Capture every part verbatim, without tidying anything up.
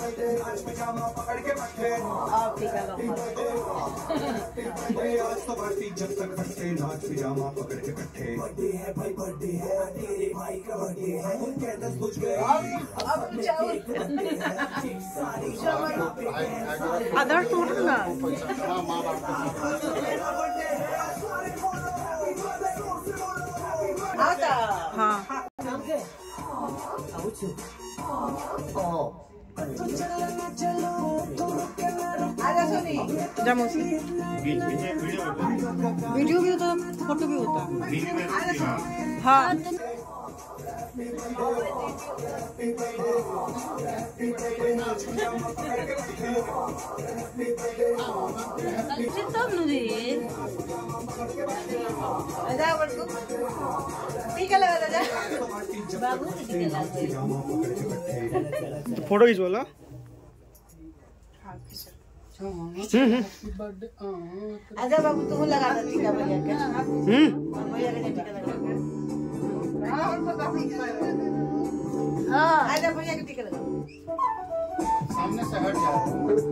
आप टीका लो। आज तो बढ़ती जब तक बच्चे नाच पिजामा पकड़ के कट्ठे। बर्थडे है भाई बर्थडे है तेरे भाई का बर्थडे है उनके दस बज गए। आधार टूट ना आता हाँ आजा सोनी जामोसी वीडियो भी होता फोटो भी होता हाँ फोटो खिंचवाला आजा बाबू तुम लगा दो टीका भैया के हम्म भैया के टीका लगा हां आजा भैया के टीका लगा सामने से हट जा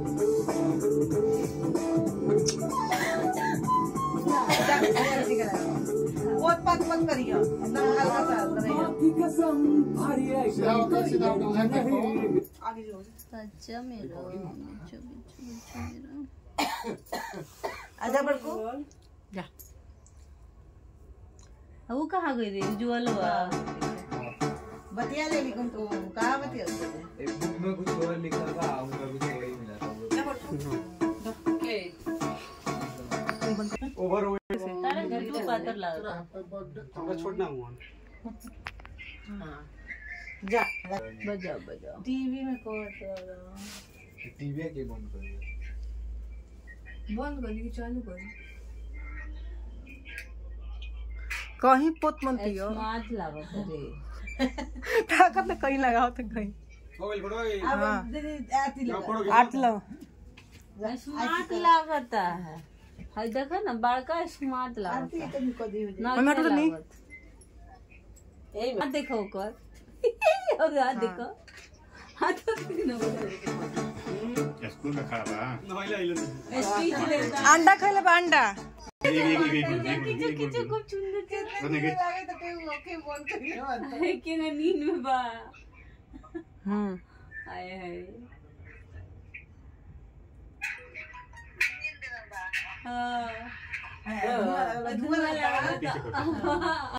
बहुत बात मत करियो एकदम हल्का सा रहियो सीधा होकर सीधा उधर देखो आगे जो सच्चा मेरा बिच्छू बिच्छू बिच्छू मेरा आजा बड़को जा वो कहाँ गई रे जुअलवा बतिया ले लिखूं तो कहाँ बतिया एक बुक में कुछ और लिखा था आऊंगा कुछ वही मिला था ओवर हो तारे घर तो पातर लग रहा थोड़ा छोड़ना हुआ हां जा बजाओ बजाओ टीवी में को टीवी के बंद कर दिया बंद कर दी चालू कर कहीं पोत मनती हो स्मार्ट लागत रे ताकत में कहीं लगाओ तो कहीं मोबाइल फोटो अब दीदी आती लगा आठ लो स्मार्ट लागता है हाय देखो ना बड़का स्मार्ट आती लागता है तो को दी ना मैं तो नहीं ए मत देखो कर और हाथ देखो हाथ तो ना बोला स्कूल में खड़ा बा नहला इलन स्पीच देता अंडा खैले बा अंडा एक एक एक एक किचु किचु खूब सुंदर लगे तो के ओके बोल करियो है कि ना नींद में बा हम्म हाय हाय हाँ धुआं लगा धुआं लगा